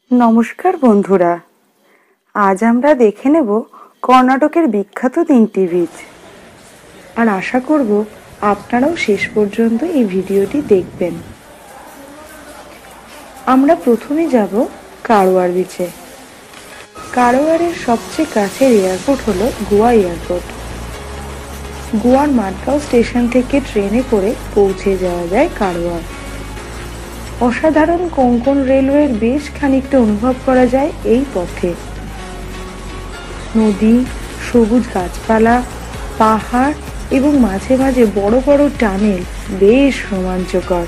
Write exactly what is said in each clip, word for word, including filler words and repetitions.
नमस्कार बंधुरा, आज आमरा देखे नेब कर्नाटकेर बिख्यात तीनटी बीच और आशा करब आपनाराओ शेष पर्यन्त এই ভিডিওটি দেখবেন। আমরা প্রথমে যাব কারওয়ার বিচে। কারওয়ারের সবচেয়ে কাছের এয়ারপোর্ট হলো গোয়া এয়ারপোর্ট। গোয়ার মাডগাঁও স্টেশন থেকে ট্রেনে করে পৌঁছে যাওয়া যায় কারওয়ার। অসাধারণ কোঙ্কণ রেলওয়ের বেশ খানিকটা অনুভব করা যায় এই পথে। নদী, সবুজ গাছপালা, পাহাড় এবং মাঝে মাঝে বড় বড় টানেল বেশ রোমাঞ্চকর।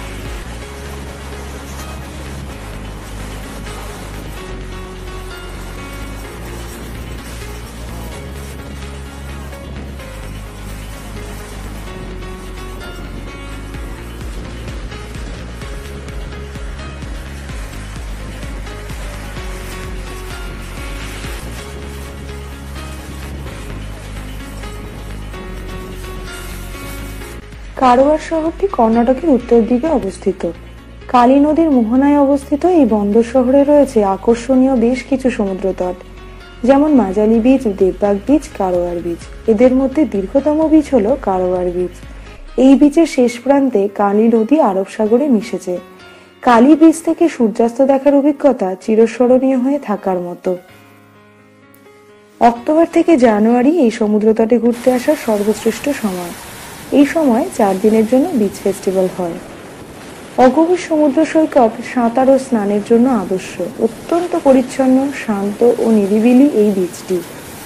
কারওয়ার শহরটি কর্ণাটকের উত্তর দিকে অবস্থিত। কালী নদীর মোহনায় অবস্থিত এই বন্দর শহরে রয়েছে আকর্ষণীয় বেশ কিছু সমুদ্র তট, যেমন Majali beach, Devbagh beach, Karwar beach. এদের মধ্যে দীর্ঘতম বিচ হলো কারওয়ার বিচ। এই বিচের শেষ প্রান্তে কালী নদী আরব সাগরে মিশেছে। কালী বিচ থেকে সূর্যাস্ত দেখার অভিজ্ঞতা চিরস্মরণীয় হয়ে থাকার মতো। অক্টোবর থেকে জানুয়ারি এই সমুদ্র তটে ঘুরতে আসার সর্বশ্রেষ্ঠ সময়। এই সময় চার দিনের জন্য বিচ ফেস্টিভ্যাল হয়। অগভীর সমুদ্র সৈকত সাঁতার ও স্নানের জন্য আদর্শ। অত্যন্ত পরিচ্ছন্ন, শান্ত ও নিরিবিলি এই বিচটি।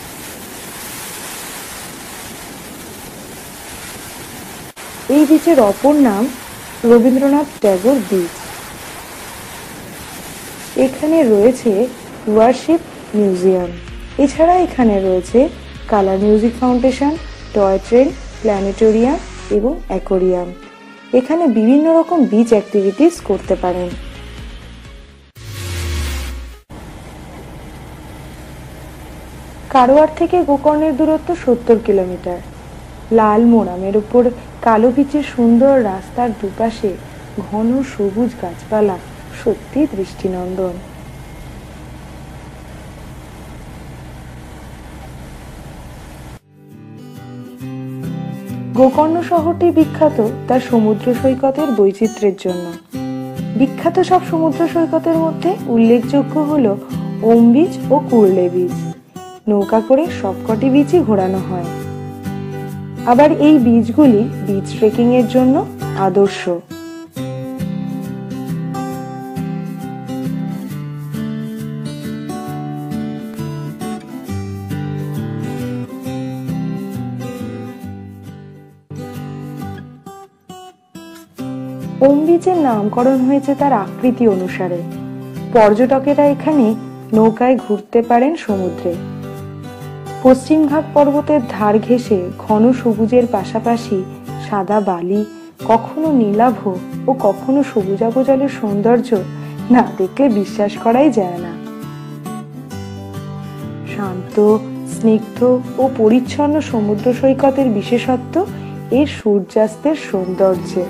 এই বিচের অপর নাম রবীন্দ্রনাথ ট্যাগোর বিচ। এখানে রয়েছে ওয়ারশিপ মিউজিয়াম। এছাড়া এখানে রয়েছে colour music foundation, toy train, planetarium এবং অ্যাকোরিয়াম। এখানে বিভিন্ন রকম বিচ অ্যাক্টিভিটিস করতে পারেন। কারওয়ার থেকে গোকর্ণের দূরত্ব সত্তর কিলোমিটার। লাল মোরামের উপর কালো বিচের সুন্দর রাস্তার দুপাশে ঘন সবুজ গাছপালা সত্যি দৃষ্টিনন্দন। গোকর্ণ শহরটি বিখ্যাত তার সমুদ্র সৈকতের বৈচিত্র্যের জন্য। বিখ্যাত সব সমুদ্র সৈকতের মধ্যে উল্লেখযোগ্য হলো ওম বিচ ও কুর্লে বিচ। নৌকা করে সবকটি বিচই ঘোরানো হয়। আবার এই বিচগুলি বিচ ট্রেকিং এর জন্য আদর্শ। ওম বিচের নামকরণ হয়েছে তার আকৃতি অনুসারে। পর্যটকেরা এখানে নৌকায় ঘুরতে পারেন সমুদ্রে। পশ্চিমঘাট পর্বতের ধার ঘেঁষে ঘন সবুজের পাশাপাশি সাদা বালি, কখনো নীলাভ ও কখনো সবুজাভ জলের সৌন্দর্য না দেখলে বিশ্বাস করাই যায় না। শান্ত, স্নিগ্ধ ও পরিচ্ছন্ন সমুদ্র সৈকতের বিশেষত্ব এর সূর্যাস্তের সৌন্দর্যে।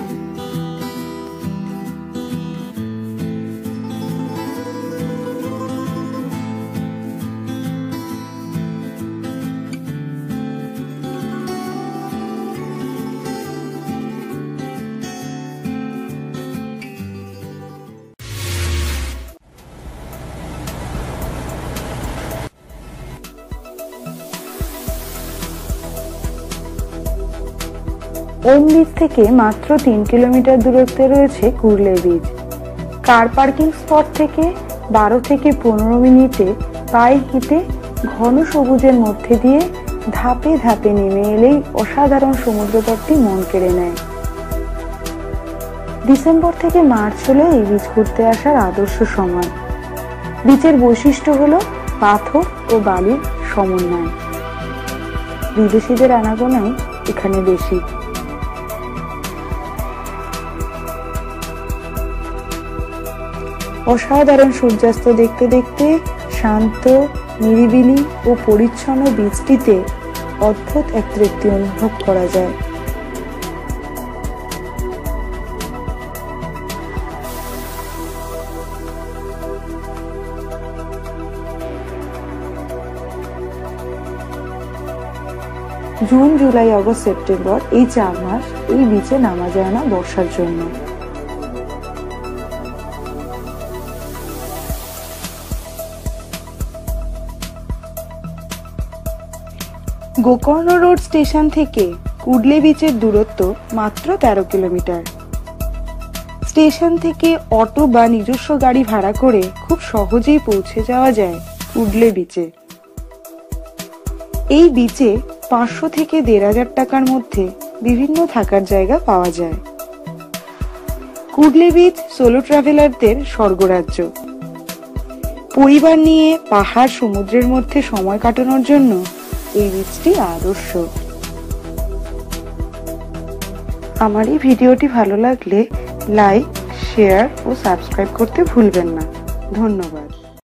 ওম বিচ থেকে মাত্র তিন কিলোমিটার দূরত্বে রয়েছে Kudle beach. Car parking spot থেকে বারো থেকে পনেরো মিনিটে পায়ে হেঁটে ঘন সবুজের মধ্যে দিয়ে ধাপে ধাপে নেমে এলেই অসাধারণ সমুদ্র তটটি মন কেড়ে নেয়। ডিসেম্বর থেকে মার্চ হলো এই বিচ ঘুরতে আসার আদর্শ সময়। বিচের বৈশিষ্ট্য হলো পাথর ও বালির সমন্বয়। বিদেশিদের আনাগোনাই এখানে বেশি। অসাধারণ সূর্যাস্ত দেখতে দেখতে শান্ত, নিরিবিলি ও পরিচ্ছন্ন বিচটিতে অদ্ভুত এক তৃপ্তি অনুভব করা যায়। জুন, জুলাই, আগস্ট, সেপ্টেম্বর এই চার মাস এই বিচে নামা যায় না বর্ষার জন্য। গোকর্ণ রোড স্টেশন থেকে কুডলে বিচের দূরত্ব মাত্র তেরো কিলোমিটার। স্টেশন থেকে অটো বা নিজস্ব গাড়ি ভাড়া করে খুব সহজেই পৌঁছে যাওয়া যায় কুডলে বিচে। এই বিচে পাঁচশো থেকে দেড় হাজার টাকার মধ্যে বিভিন্ন থাকার জায়গা পাওয়া যায়। কুডলে বিচ সোলো ট্রাভেলারদের স্বর্গরাজ্য। পরিবার নিয়ে পাহাড় সমুদ্রের মধ্যে সময় কাটানোর জন্য এই বিচটি আদর্শ। আমার এই ভিডিওটি ভালো লাগলে লাইক, শেয়ার ও সাবস্ক্রাইব করতে ভুলবেন না। ধন্যবাদ।